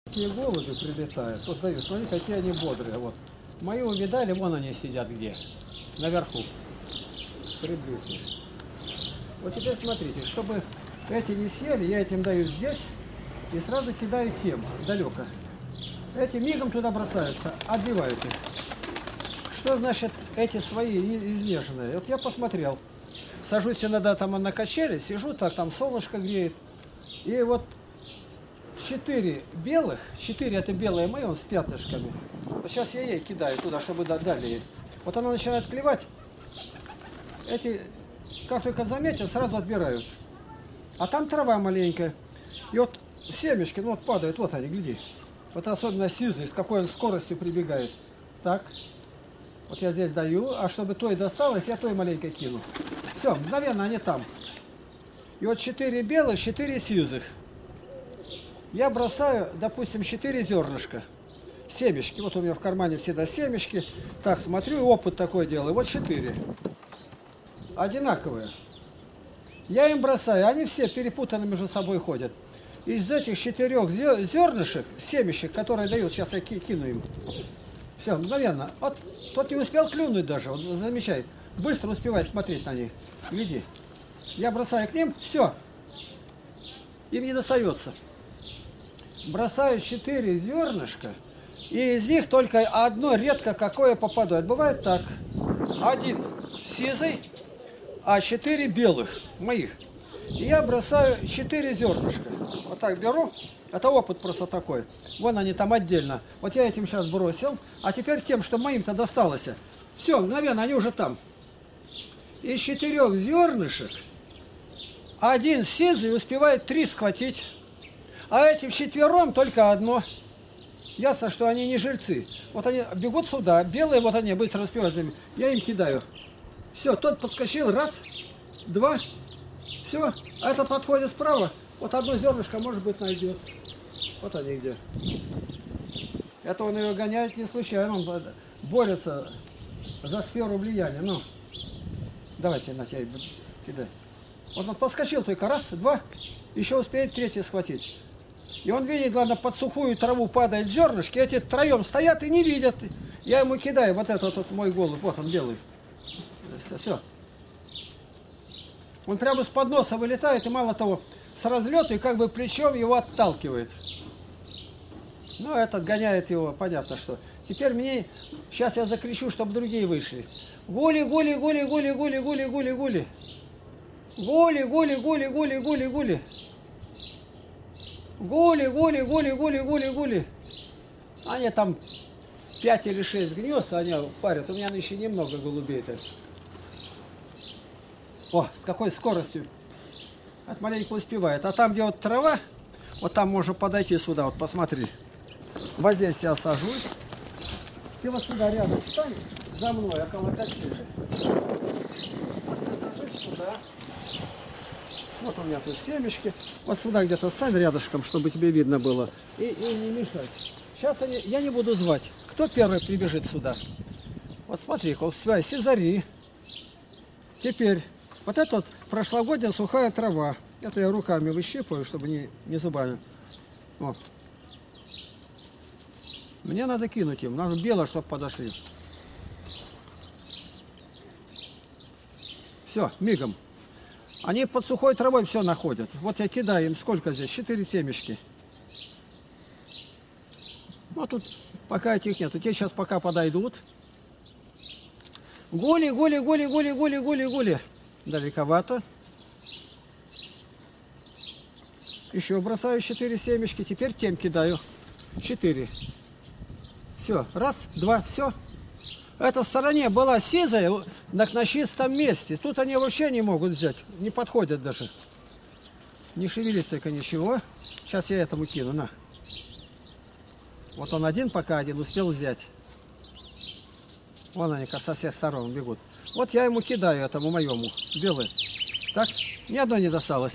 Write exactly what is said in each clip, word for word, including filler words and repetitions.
Какие голуби прилетают. Вот даю, смотри, какие они бодрые. Вот. Мои увидали, вон они сидят где? Наверху. Приблизно. Вот теперь смотрите, чтобы эти не съели, я этим даю здесь и сразу кидаю тем, далеко. Эти мигом туда бросаются, отбивают их. Что значит эти свои изнеженные? Вот я посмотрел. Сажусь иногда там на качели, сижу так, там солнышко греет. И вот четыре белых, четыре это белые мои, он с пятнышками. Вот сейчас я ей кидаю туда, чтобы дали ей. Вот она начинает клевать. Эти, как только заметят, сразу отбирают. А там трава маленькая. И вот семечки, ну вот падают, вот они, гляди. Вот особенно сизый, с какой он скоростью прибегает. Так. Вот я здесь даю, а чтобы той досталось, я той маленько кину. Все, мгновенно они там. И вот четыре белых, четыре сизых. Я бросаю, допустим, четыре зернышка. Семечки. Вот у меня в кармане всегда семечки. Так, смотрю, опыт такой делаю. Вот четыре. Одинаковые. Я им бросаю, они все перепутаны между собой ходят. Из этих четырех зернышек, семечек, которые дают, сейчас я кину им. Все, мгновенно. Вот тот не успел клюнуть даже, вот замечай. Быстро успевай смотреть на них. Гляди. Я бросаю к ним, все. Им не достается. Бросаю четыре зернышка, и из них только одно редко какое попадает. Бывает так. Один сизый, а четыре белых, моих. И я бросаю четыре зернышка. Вот так беру. Это опыт просто такой. Вон они там отдельно. Вот я этим сейчас бросил. А теперь тем, что моим-то досталось. Все, мгновенно, они уже там. Из четырех зернышек один сизый успевает три схватить. А этим четвером только одно. Ясно, что они не жильцы. Вот они бегут сюда. Белые вот они быстро успевают за ними. Я им кидаю. Все, тот подскочил. Раз, два. Все. А этот подходит справа. Вот одно зернышко, может быть, найдет. Вот они где. Это он ее гоняет не случайно. Он борется за сферу влияния. Ну, давайте на тебя кидай. Вот он подскочил только. Раз, два. Еще успеет третий схватить. И он видит, главное, под сухую траву падает зернышки. Эти троем стоят и не видят. Я ему кидаю вот этот вот мой голубь. Вот он белый. Все. Он прямо с подноса вылетает и мало того, с разлета и как бы плечом его отталкивает. Ну, этот гоняет его, понятно что. Теперь мне, сейчас я закричу, чтобы другие вышли. Гули, гули, гули, гули, гули, гули, гули, гули. Гули, гули, гули, гули, гули, гули. Гули, гули, гули, гули, гули, гули. Они там пять или шесть гнезд, они парят. У меня еще немного голубей-то. О, с какой скоростью. Это маленько успевает. А там, где вот трава, вот там можно подойти сюда, вот посмотри. Вот здесь я сажусь. Ты вот сюда рядом встань, за мной, около качели. Сажусь сюда. Вот у меня тут семечки. Вот сюда где-то ставь рядышком, чтобы тебе видно было. И, и не мешать. Сейчас они, я не буду звать. Кто первый прибежит сюда? Вот смотри-ка, успевай, сизари. Теперь, вот это вот прошлогодняя сухая трава. Это я руками выщипываю, чтобы не, не зубами. О. Мне надо кинуть им. Надо бело, чтобы подошли. Все, мигом. Они под сухой травой все находят. Вот я кидаю им, сколько здесь? Четыре семечки. Ну, тут пока этих нет. Те сейчас пока подойдут. Гули, гули, гули, гули, гули, гули, гули. Далековато. Еще бросаю четыре семечки. Теперь тем кидаю. Четыре. Все. Раз, два, все. Эта в стороне была сизая на, на чистом месте. Тут они вообще не могут взять. Не подходят даже. Не шевелится только ничего. Сейчас я этому кину. На. Вот он один, пока один успел взять. Вон они со всех сторон бегут. Вот я ему кидаю, этому моему. Белый. Так, ни одной не досталось.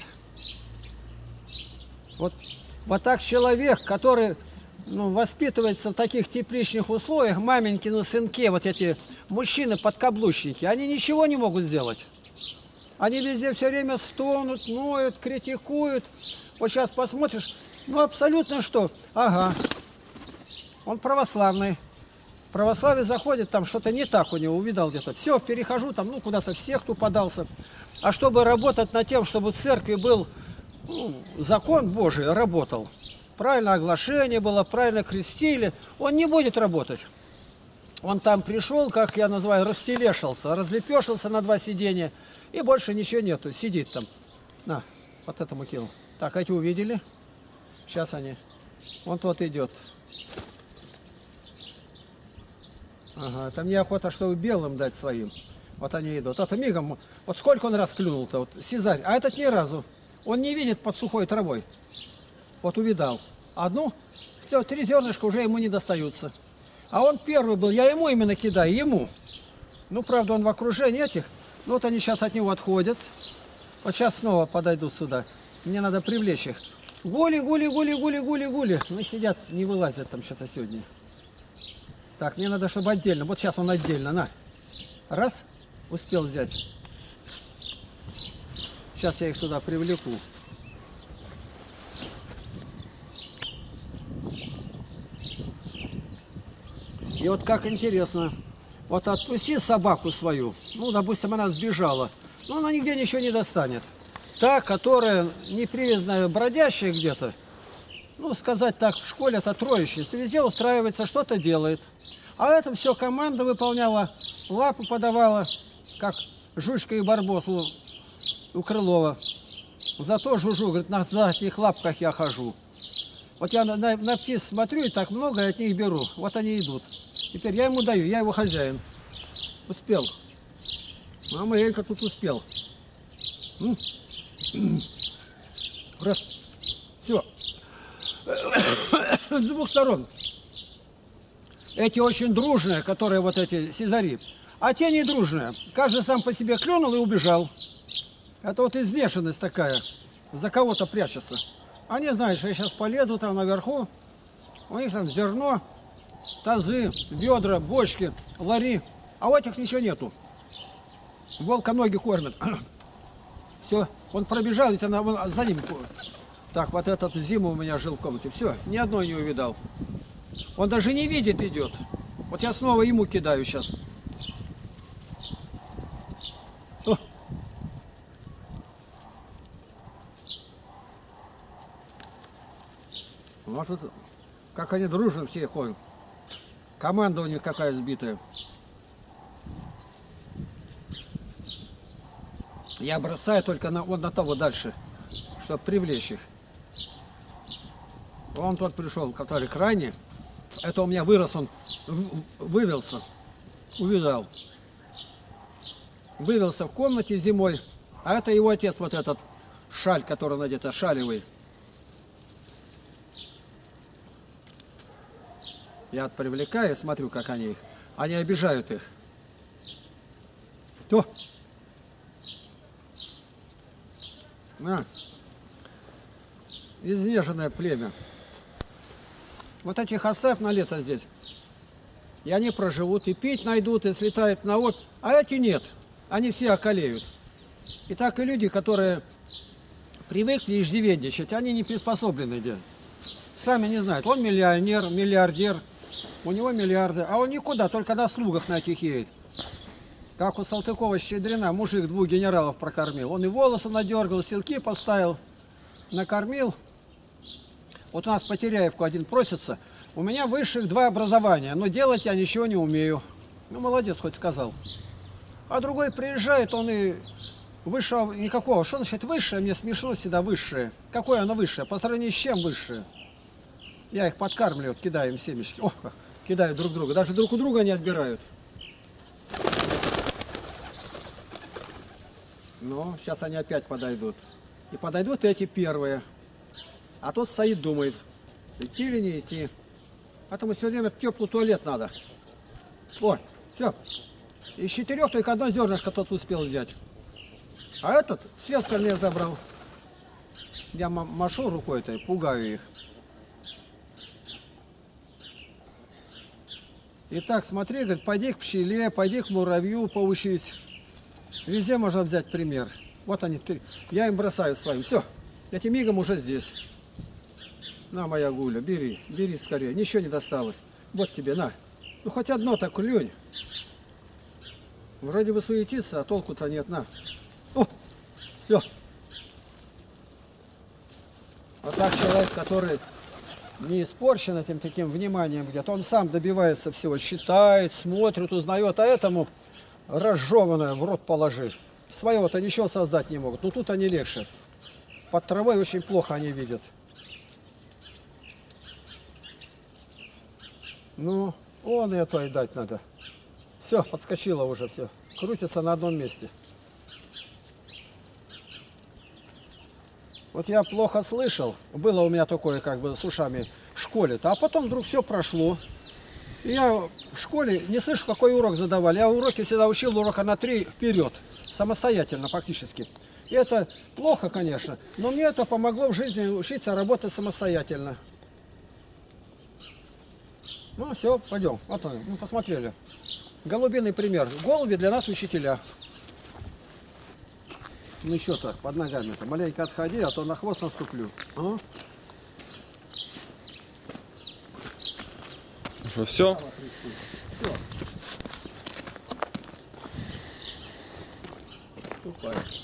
Вот, вот так человек, который... Ну, воспитывается в таких тепличных условиях, маменькины сынки, вот эти мужчины-подкаблучники, они ничего не могут сделать. Они везде все время стонут, ноют, критикуют. Вот сейчас посмотришь, Ну, абсолютно что? Ага. Он православный. В православие заходит, там что-то не так у него, увидал где-то. Все, перехожу там, ну, куда-то в секту подался. А чтобы работать над тем, чтобы в церкви был, ну, закон Божий, работал. Правильно оглашение было, правильно крестили. Он не будет работать. Он там пришел, как я называю, растелешился, разлепешился на два сиденья. И больше ничего нету, сидит там. На, вот этому кинул. Так, эти увидели? Сейчас они. Он тот идет. Ага, это мне охота, чтобы белым дать своим. Вот они идут. Это мигом. Вот сколько он раз клюнул-то, вот сизарь. А этот ни разу. Он не видит под сухой травой. Вот увидал. Одну, все, три зернышка уже ему не достаются. А он первый был. Я ему именно кидаю, ему. Ну, правда, он в окружении этих. Ну, вот они сейчас от него отходят. Вот сейчас снова подойдут сюда. Мне надо привлечь их. Гули, гули, гули, гули, гули, гули. Ну, сидят, не вылазят там что-то сегодня. Так, мне надо, чтобы отдельно. Вот сейчас он отдельно, на. Раз, успел взять. Сейчас я их сюда привлеку. И вот как интересно. Вот отпусти собаку свою. Ну, допустим, она сбежала. Но она нигде ничего не достанет. Та, которая непривязанная, бродящая где-то. Ну, сказать так, в школе это троечница. Везде устраивается, что-то делает. А это все команда выполняла, лапу подавала, как Жучка и Барбос у, у Крылова. Зато Жужу, говорит, на задних лапках я хожу. Вот я на, на, на птиц смотрю и так много и от них беру. Вот они идут. Теперь я ему даю, я его хозяин. Успел. Мама Элька тут успел. Раз. Все. С двух сторон. Эти очень дружные, которые вот эти сизари. А те не дружные. Каждый сам по себе клюнул и убежал. Это вот изнешенность такая. За кого-то прячется. Они знают, что я сейчас полезу там наверху. У них там зерно, тазы, ведра, бочки, лари. А у этих ничего нету. Волка ноги кормят. Все, он пробежал, и она за ним. Так, вот этот зиму у меня жил в комнате. Все, ни одной не увидал. Он даже не видит, идет. Вот я снова ему кидаю сейчас. О. Вот это, как они дружно все ходят. Команда у них какая сбитая. Я бросаю только на, вот на того дальше, чтобы привлечь их. Он тот пришел, который крайний. Это у меня вырос, он вывелся, увидал. Вывелся в комнате зимой. А это его отец, вот этот шаль, который надето, шалевый. Я привлекаю, смотрю, как они их. Они обижают их. То. На. Изнеженное племя. Вот этих оставь на лето здесь. И они проживут, и пить найдут, и слетают на вот. А эти нет. Они все околеют. И так и люди, которые привыкли иждивенничать, они не приспособлены делать. Сами не знают. Он миллионер, миллиардер. У него миллиарды. А он никуда, только на слугах на этих едет. Как у Салтыкова-Щедрина мужик двух генералов прокормил. Он и волосы надергал, селки поставил, накормил. Вот у нас по Теряевку один просится. У меня высших два образования, но делать я ничего не умею. Ну, молодец, хоть сказал. А другой приезжает, он и высшего никакого. Что значит высшее? Мне смешно всегда высшее. Какое оно высшее? По сравнению с чем высшее? Я их подкармливаю, кидаю им семечки. О, кидают друг друга. Даже друг у друга не отбирают. Ну, сейчас они опять подойдут. И подойдут эти первые. А тот стоит, думает, идти или не идти. Поэтому все время теплый туалет надо. О, все. Из четырех только одно зернышко тот успел взять. А этот все остальные забрал. Я машу рукой-то, пугаю их. Итак, смотри, говорит, пойди к пчеле, пойди к муравью, поучись. Везде можно взять пример. Вот они, я им бросаю своим. Все, эти мигом уже здесь. На, моя Гуля, бери, бери скорее. Ничего не досталось. Вот тебе, на. Ну, хоть одно так клюнь. Вроде бы суетиться, а толку-то нет, на. О, все. А так человек, который не испорчен этим таким вниманием где-то, он сам добивается всего, считает, смотрит, узнает, а этому разжеванное в рот положи. Своего-то ничего создать не могут, но тут они легче. Под травой очень плохо они видят. Ну, вон и это и дать надо. Все, подскочило уже все. Крутится на одном месте. Вот я плохо слышал. Было у меня такое, как бы, с ушами в школе-то. А потом вдруг все прошло. И я в школе не слышу, какой урок задавали. Я уроки всегда учил урока на три вперед. Самостоятельно, фактически. И это плохо, конечно. Но мне это помогло в жизни учиться работать самостоятельно. Ну, все, пойдем. Вот он, мы посмотрели. Голубиный пример. Голуби для нас учителя. Ну еще так, под ногами-то. Маленько отходи, а то на хвост наступлю. А? Ну что, все? Ступай.